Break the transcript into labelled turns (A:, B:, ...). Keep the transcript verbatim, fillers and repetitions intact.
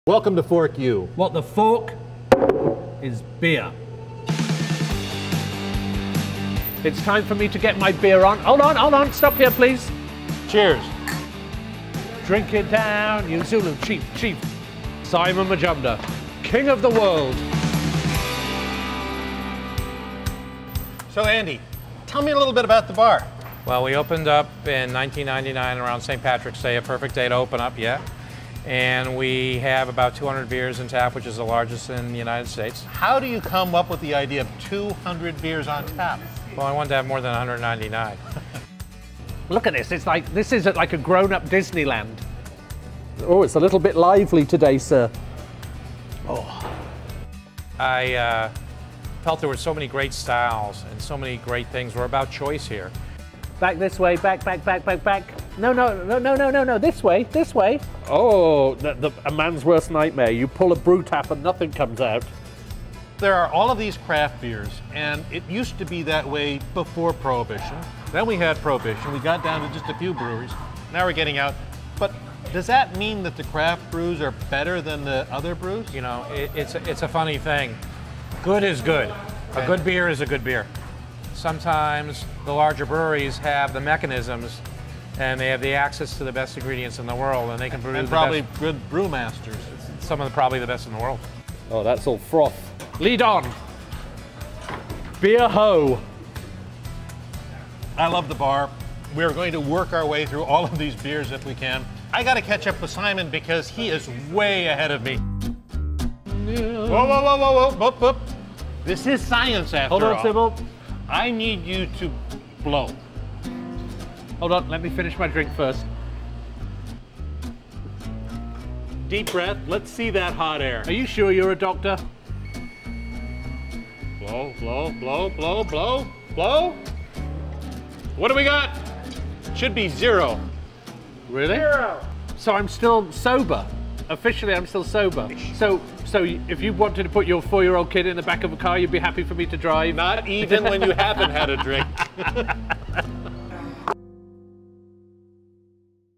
A: Welcome to Fork U.
B: What the fork is beer. It's time for me to get my beer on. Hold on, hold on, stop here, please.
A: Cheers.
B: Drink it down, you Zulu chief, chief. Simon Majumdar, king of the world.
A: So Andy, tell me a little bit about the bar.
C: Well, we opened up in nineteen ninety-nine around Saint Patrick's Day, a perfect day to open up, yeah. And we have about two hundred beers in tap, which is the largest in the United States.
A: How do you come up with the idea of two hundred beers on tap?
C: Well, I wanted to have more than one hundred ninety-nine.
B: Look at this, it's like, this is like a grown-up Disneyland.
D: Oh, it's a little bit lively today, sir.
C: Oh. I uh, felt there were so many great styles and so many great things. We're about choice here.
B: Back this way, back, back, back, back, back. No, no, no, no, no, no, no, this way, this way.
D: Oh, the, the, a man's worst nightmare. You pull a brew tap and nothing comes out.
A: There are all of these craft beers, and it used to be that way before Prohibition. Then we had Prohibition, we got down to just a few breweries. Now we're getting out. But does that mean that the craft brews are better than the other brews?
C: You know, it, it's, a, it's a funny thing. Good is good. A good beer is a good beer. Sometimes the larger breweries have the mechanisms and they have the access to the best ingredients in the world, and they can brew
A: and
C: the
A: probably
C: best.
A: Good brewmasters.
C: Some of the probably the best in the world.
D: Oh, that's all froth.
B: Lead on. Beer ho.
A: I love the bar. We're going to work our way through all of these beers if we can. I got to catch up with Simon because he is way ahead of me. Whoa, whoa, whoa, whoa, whoa, whoop, whoop. This is science after
B: Hold on,
A: all.
B: Sybil.
A: I need you to blow.
B: Hold on, let me finish my drink first.
A: Deep breath. Let's see that hot air.
B: Are you sure you're a doctor?
A: Blow, blow, blow, blow, blow, blow. What do we got? Should be zero.
B: Really?
A: Zero.
B: So I'm still sober. Officially, I'm still sober. So, so if you wanted to put your four-year-old kid in the back of a car, you'd be happy for me to drive?
A: Not even when you haven't had a drink.